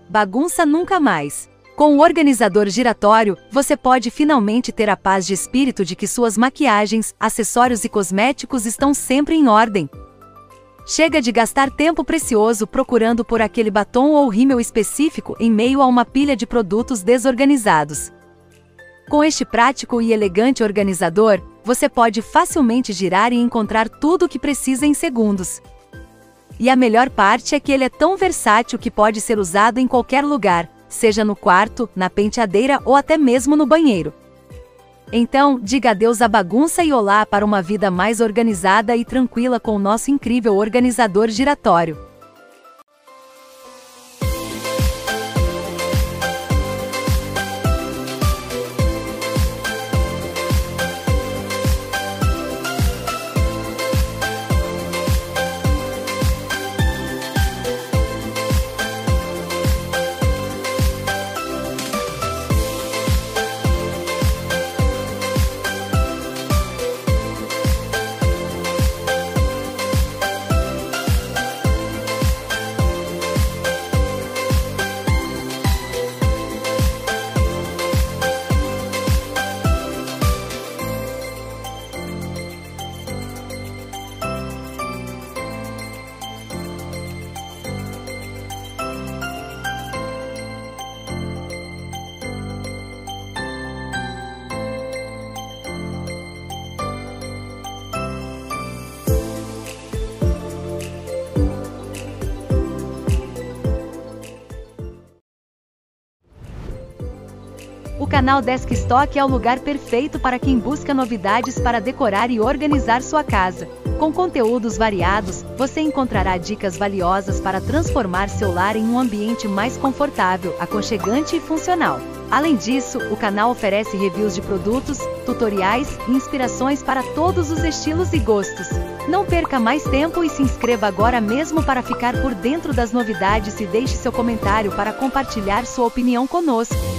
bagunça nunca mais. Com o organizador giratório, você pode finalmente ter a paz de espírito de que suas maquiagens, acessórios e cosméticos estão sempre em ordem. Chega de gastar tempo precioso procurando por aquele batom ou rímel específico em meio a uma pilha de produtos desorganizados. Com este prático e elegante organizador, você pode facilmente girar e encontrar tudo o que precisa em segundos. E a melhor parte é que ele é tão versátil que pode ser usado em qualquer lugar, seja no quarto, na penteadeira ou até mesmo no banheiro. Então, diga adeus à bagunça e olá para uma vida mais organizada e tranquila com o nosso incrível organizador giratório. O canal Desk Stock é o lugar perfeito para quem busca novidades para decorar e organizar sua casa. Com conteúdos variados, você encontrará dicas valiosas para transformar seu lar em um ambiente mais confortável, aconchegante e funcional. Além disso, o canal oferece reviews de produtos, tutoriais e inspirações para todos os estilos e gostos. Não perca mais tempo e se inscreva agora mesmo para ficar por dentro das novidades e deixe seu comentário para compartilhar sua opinião conosco.